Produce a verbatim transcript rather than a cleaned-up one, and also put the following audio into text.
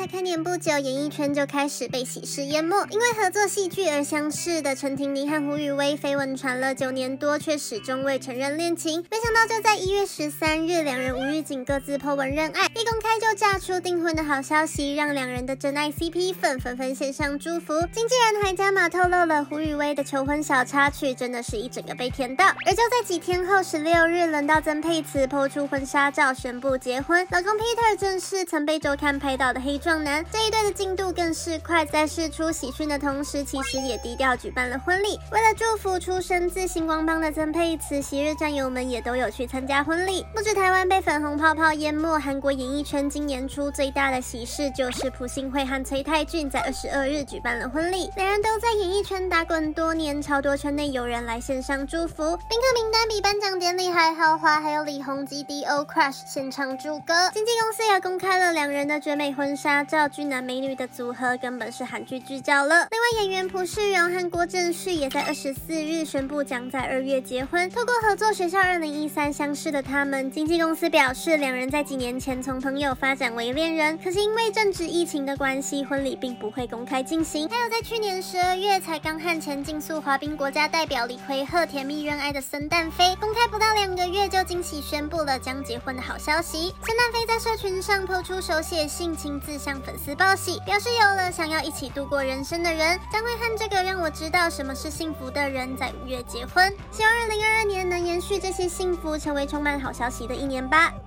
才开年不久，演艺圈就开始被喜事淹没。因为合作戏剧而相识的陈婷妮和胡宇威，绯闻传了九年多，却始终未承认恋情。没想到就在一月十三日，两人无预警各自 po 文认爱，一公开就炸出订婚的好消息，让两人的真爱 C P 粉纷纷献上祝福。经纪人还加码透露了胡宇威的求婚小插曲，真的是一整个被甜到。而就在几天后，十六日轮到曾沛慈 po 出婚纱照，宣布结婚。老公 Peter 正是曾被周刊拍到的黑壮男，这一对的进度更是快，在释出喜讯的同时，其实也低调举办了婚礼。为了祝福出生自星光帮的曾沛慈，昔日战友们也都有去参加婚礼。不止台湾被粉红泡泡淹没，韩国演艺圈今年初最大的喜事就是朴信惠和崔泰俊在二十二日举办了婚礼。两人都在演艺圈打滚多年，超多圈内友人来献上祝福，宾客名单比颁奖典礼还豪华，还有李弘基 D O Crush 现场祝歌。经纪公司也公开了两人的绝美婚纱照，俊男美女的组合根本是韩剧巨角了。另外，演员朴世荣和郭正旭也在二十四日宣布将在二月结婚。透过合作学校二零一三相识的他们，经纪公司表示，两人在几年前从朋友发展为恋人，可是因为正值疫情的关系，婚礼并不会公开进行。还有在去年十二月才刚和前竞速滑冰国家代表李奎赫甜蜜认爱的孙旦飞，公开不到两个月就惊喜宣布了将结婚的好消息。孙旦飞在社群上抛出手写信，亲自向粉丝报喜，表示有了想要一起度过人生的人，将会和这个让我知道什么是幸福的人在五月结婚。希望二零二二年能延续这些幸福，成为充满好消息的一年吧。